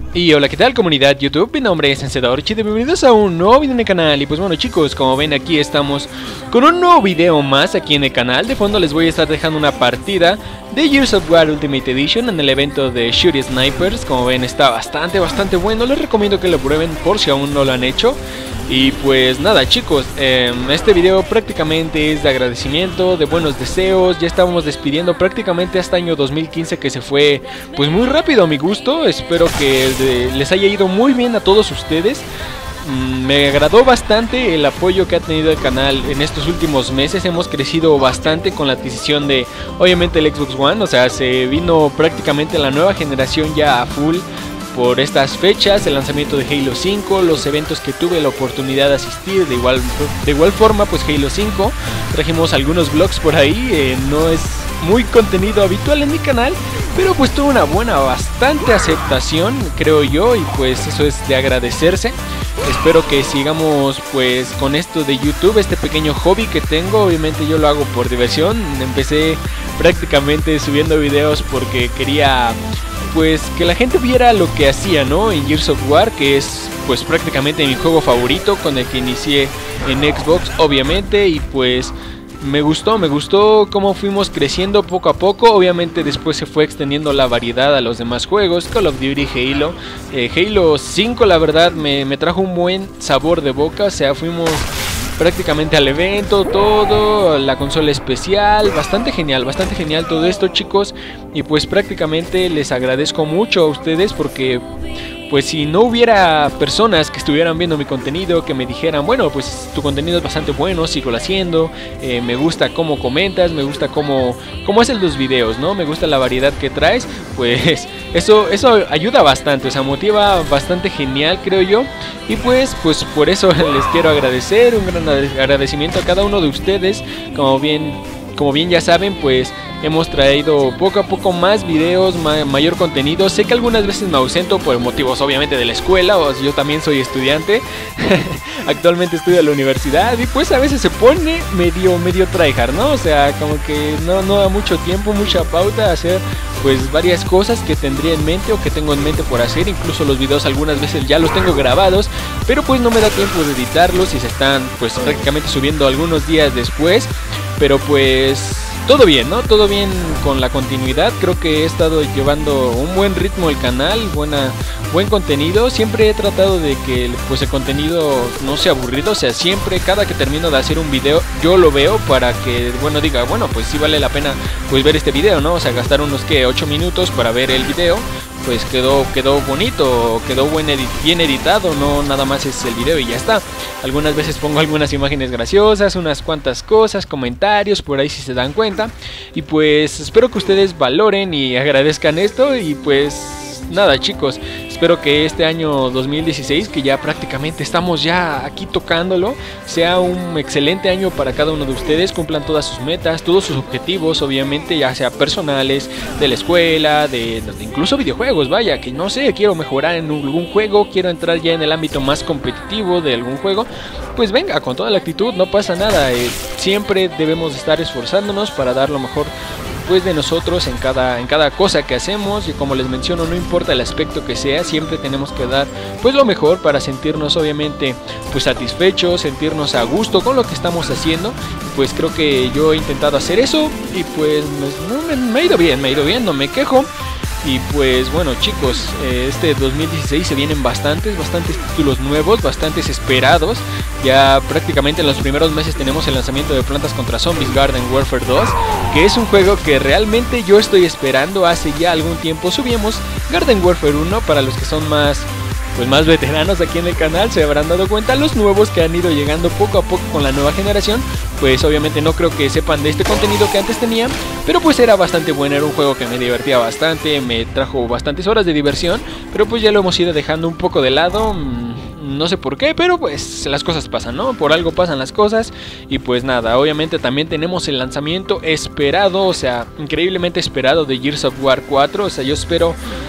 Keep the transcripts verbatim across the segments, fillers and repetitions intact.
Y hola, ¿qué tal comunidad YouTube? Mi nombre es Encedaorchi, bienvenidos a un nuevo video en el canal. Y pues bueno chicos, como ven aquí estamos con un nuevo video más aquí en el canal. De fondo les voy a estar dejando una partida de Gears of War Ultimate Edition en el evento de Shooty Snipers. Como ven está bastante, bastante bueno, les recomiendo que lo prueben por si aún no lo han hecho. Y pues nada chicos, eh, este video prácticamente es de agradecimiento, de buenos deseos. Ya estábamos despidiendo prácticamente hasta año dos mil quince, que se fue pues muy rápido a mi gusto. Espero que de, les haya ido muy bien a todos ustedes. mm, Me agradó bastante el apoyo que ha tenido el canal en estos últimos meses. Hemos crecido bastante con la adquisición de obviamente el Xbox One. O sea, se vino prácticamente la nueva generación ya a full por estas fechas, el lanzamiento de Halo cinco, los eventos que tuve la oportunidad de asistir, de igual, de igual forma pues Halo cinco, trajimos algunos vlogs por ahí, eh, no es muy contenido habitual en mi canal, pero pues tuvo una buena, bastante aceptación creo yo, y pues eso es de agradecerse. Espero que sigamos pues con esto de YouTube, este pequeño hobby que tengo. Obviamente yo lo hago por diversión, empecé prácticamente subiendo videos porque quería pues que la gente viera lo que hacía, ¿no? En Gears of War, que es pues prácticamente mi juego favorito, con el que inicié en Xbox obviamente, y pues me gustó, me gustó cómo fuimos creciendo poco a poco. Obviamente después se fue extendiendo la variedad a los demás juegos, Call of Duty, Halo, eh, Halo cinco la verdad me, me trajo un buen sabor de boca. O sea, fuimos prácticamente al evento, todo, la consola especial, bastante genial, bastante genial todo esto chicos. Y pues prácticamente les agradezco mucho a ustedes, porque pues si no hubiera personas que estuvieran viendo mi contenido, que me dijeran, bueno, pues tu contenido es bastante bueno, sigo haciendo, eh, me gusta cómo comentas, me gusta cómo, cómo haces los videos, ¿no? Me gusta la variedad que traes, pues eso, eso ayuda bastante, o sea, motiva bastante genial, creo yo. Y pues, pues por eso les quiero agradecer, un gran agradecimiento a cada uno de ustedes. Como bien, como bien ya saben, pues hemos traído poco a poco más videos, ma mayor contenido. Sé que algunas veces me ausento por motivos obviamente de la escuela, o yo también soy estudiante. Actualmente estudio en la universidad y pues a veces se pone medio medio tryhard, ¿no? O sea, como que no, no da mucho tiempo, mucha pauta a hacer pues varias cosas que tendría en mente o que tengo en mente por hacer. Incluso los videos algunas veces ya los tengo grabados, pero pues no me da tiempo de editarlos y se están pues prácticamente subiendo algunos días después. Pero pues todo bien, ¿no? Todo bien con la continuidad. Creo que he estado llevando un buen ritmo el canal, buena, buen contenido. Siempre he tratado de que pues el contenido no sea aburrido. O sea, siempre, cada que termino de hacer un video, yo lo veo para que, bueno, diga, bueno, pues sí vale la pena pues ver este video, ¿no? O sea, gastar unos, que ocho minutos para ver el video. Pues quedó, quedó bonito, quedó buen edit, bien editado, no nada más es el video y ya está. Algunas veces pongo algunas imágenes graciosas, unas cuantas cosas, comentarios, por ahí si se dan cuenta. Y pues espero que ustedes valoren y agradezcan esto. Y pues nada chicos, espero que este año dos mil dieciséis, que ya prácticamente estamos ya aquí tocándolo, sea un excelente año para cada uno de ustedes. Cumplan todas sus metas, todos sus objetivos, obviamente, ya sea personales, de la escuela, de, de incluso videojuegos. Vaya, que no sé, quiero mejorar en algún juego, quiero entrar ya en el ámbito más competitivo de algún juego. Pues venga, con toda la actitud, no pasa nada. eh, Siempre debemos estar esforzándonos para dar lo mejor pues de nosotros en cada, en cada cosa que hacemos. Y como les menciono, no importa el aspecto que sea, siempre tenemos que dar pues lo mejor para sentirnos obviamente pues satisfechos, sentirnos a gusto con lo que estamos haciendo. Pues creo que yo he intentado hacer eso y pues me, me, me ha ido bien, me ha ido bien, no me quejo. Y pues bueno chicos, eh, este dos mil dieciséis se vienen bastantes, bastantes títulos nuevos, bastantes esperados. Ya prácticamente en los primeros meses tenemos el lanzamiento de Plantas contra Zombies Garden Warfare dos, que es un juego que realmente yo estoy esperando hace ya algún tiempo. Subimos Garden Warfare uno, para los que son más pues más veteranos aquí en el canal se habrán dado cuenta. Los nuevos que han ido llegando poco a poco con la nueva generación, pues obviamente no creo que sepan de este contenido que antes tenía, pero pues era bastante bueno, era un juego que me divertía bastante, me trajo bastantes horas de diversión, pero pues ya lo hemos ido dejando un poco de lado. No sé por qué, pero pues las cosas pasan, ¿no? Por algo pasan las cosas. Y pues nada, obviamente también tenemos el lanzamiento esperado, o sea, increíblemente esperado, de Gears of War cuatro. O sea, yo espero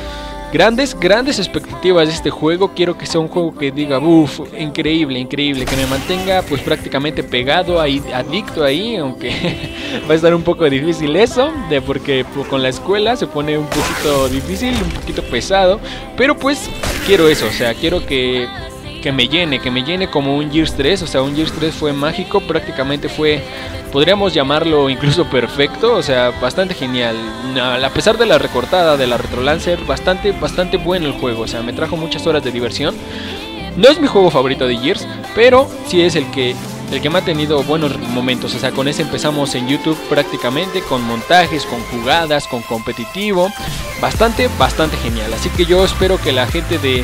grandes, grandes expectativas de este juego. Quiero que sea un juego que diga, uff, increíble, increíble, que me mantenga pues prácticamente pegado, ahí, adicto ahí, aunque va a estar un poco difícil eso, de porque pues, con la escuela se pone un poquito difícil, un poquito pesado, pero pues quiero eso, o sea, quiero que... que me llene, que me llene como un Gears tres, o sea, un Gears tres fue mágico, prácticamente fue, podríamos llamarlo incluso perfecto, o sea, bastante genial, a pesar de la recortada de la Retrolancer, bastante, bastante bueno el juego, o sea, me trajo muchas horas de diversión. No es mi juego favorito de Gears, pero sí es el que, el que me ha tenido buenos momentos, o sea, con ese empezamos en YouTube prácticamente, con montajes, con jugadas, con competitivo, bastante, bastante genial, así que yo espero que la gente de...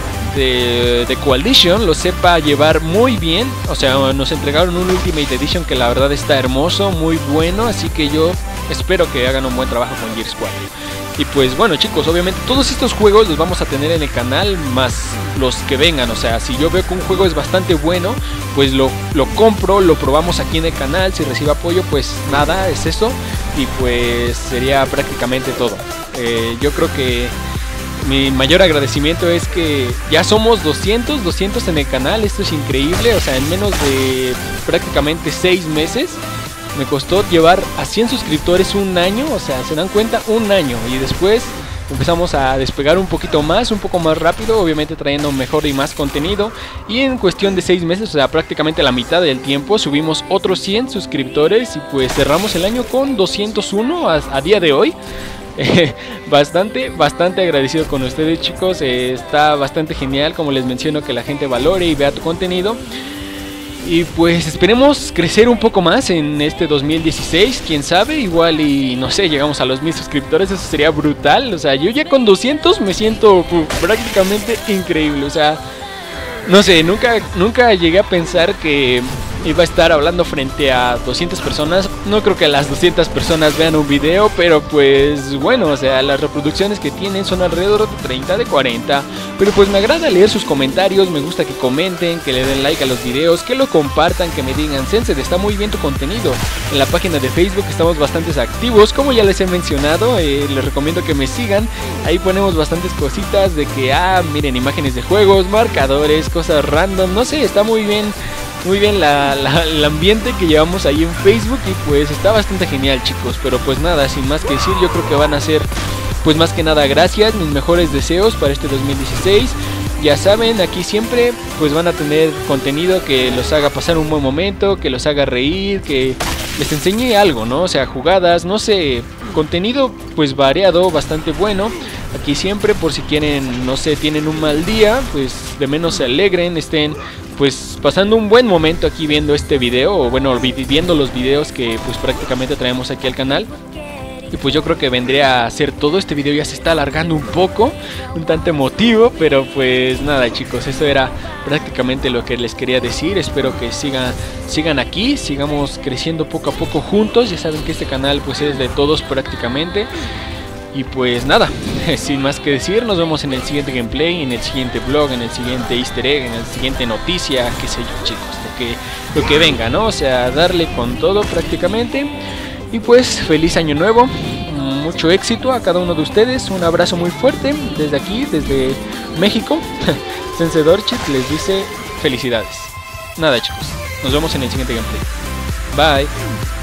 De, de Coalition lo sepa llevar muy bien. O sea, nos entregaron un Ultimate Edition que la verdad está hermoso, muy bueno, así que yo espero que hagan un buen trabajo con Gears cuatro. Y pues bueno chicos, obviamente todos estos juegos los vamos a tener en el canal, más los que vengan. O sea, si yo veo que un juego es bastante bueno, pues lo, lo compro, lo probamos aquí en el canal. Si recibe apoyo, pues nada, es eso. Y pues sería prácticamente todo. eh, Yo creo que mi mayor agradecimiento es que ya somos doscientos, doscientos en el canal. Esto es increíble, o sea, en menos de prácticamente seis meses me costó llevar a cien suscriptores un año. O sea, se dan cuenta, un año. Y después empezamos a despegar un poquito más, un poco más rápido, obviamente trayendo mejor y más contenido. Y en cuestión de seis meses, o sea, prácticamente la mitad del tiempo, subimos otros cien suscriptores. Y pues cerramos el año con doscientos uno a, a día de hoy. Eh, bastante, bastante agradecido con ustedes chicos, eh, está bastante genial, como les menciono, que la gente valore y vea tu contenido. Y pues esperemos crecer un poco más en este dos mil dieciséis, quién sabe, igual y no sé, llegamos a los mil suscriptores, eso sería brutal. O sea, yo ya con doscientos me siento uf, prácticamente increíble, o sea, no sé, nunca, nunca llegué a pensar que iba a estar hablando frente a doscientas personas. No creo que las doscientas personas vean un video, pero pues bueno, o sea, las reproducciones que tienen son alrededor de treinta, de cuarenta. Pero pues me agrada leer sus comentarios, me gusta que comenten, que le den like a los videos, que lo compartan, que me digan, Sensei, está muy bien tu contenido. En la página de Facebook estamos bastante activos, como ya les he mencionado, eh, les recomiendo que me sigan. Ahí ponemos bastantes cositas de que, ah, miren, imágenes de juegos, marcadores, cosas random, no sé, está muy bien. Muy bien la, la, el ambiente que llevamos ahí en Facebook y pues está bastante genial chicos. Pero pues nada, sin más que decir, yo creo que van a ser pues más que nada gracias, mis mejores deseos para este dos mil dieciséis. Ya saben, aquí siempre pues van a tener contenido que los haga pasar un buen momento, que los haga reír, que les enseñe algo, ¿no? O sea, jugadas, no sé, contenido pues variado, bastante bueno. Aquí siempre, por si quieren, no sé, tienen un mal día, pues de menos se alegren, estén pues pasando un buen momento aquí viendo este video, o bueno, viendo los videos que pues prácticamente traemos aquí al canal. Y pues yo creo que vendría a ser todo. Este video ya se está alargando un poco, un tanto emotivo, pero pues nada chicos, eso era prácticamente lo que les quería decir. Espero que sigan, sigan aquí, sigamos creciendo poco a poco juntos. Ya saben que este canal pues es de todos prácticamente. Y pues nada, sin más que decir, nos vemos en el siguiente gameplay, en el siguiente vlog, en el siguiente easter egg, en el siguiente noticia, qué sé yo chicos, lo que, lo que venga, ¿no? O sea, darle con todo prácticamente. Y pues feliz año nuevo, mucho éxito a cada uno de ustedes, un abrazo muy fuerte desde aquí, desde México. Sensei Dorchit les dice felicidades. Nada chicos, nos vemos en el siguiente gameplay. Bye.